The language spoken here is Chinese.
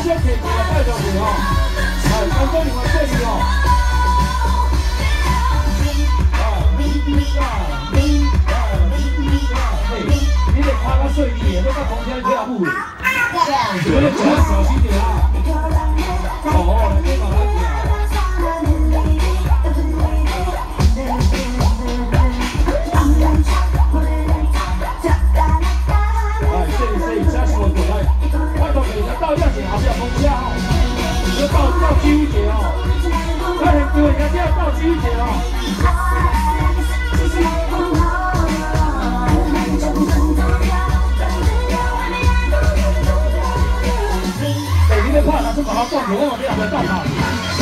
小客气啊，拜托你哦。哎，刚刚你们这里哦。你得趴到水里，要到空中跳舞的。你们脚小心点啊！哦，你慢慢跳。 到这时后边风车哦，要到几位节哦，咱现在人家到几位节哦。哎，你咧拍，若是把它放落，我后边也袂到拍。